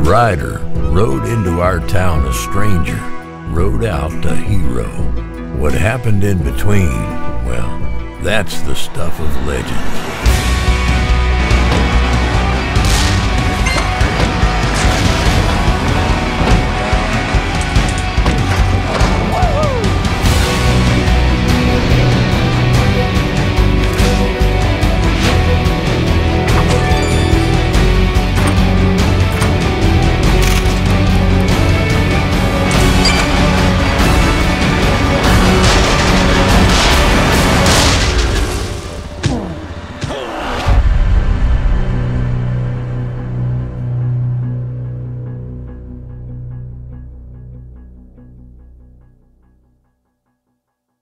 rider rode into our town a stranger, rode out a hero. What happened in between, well, that's the stuff of legend.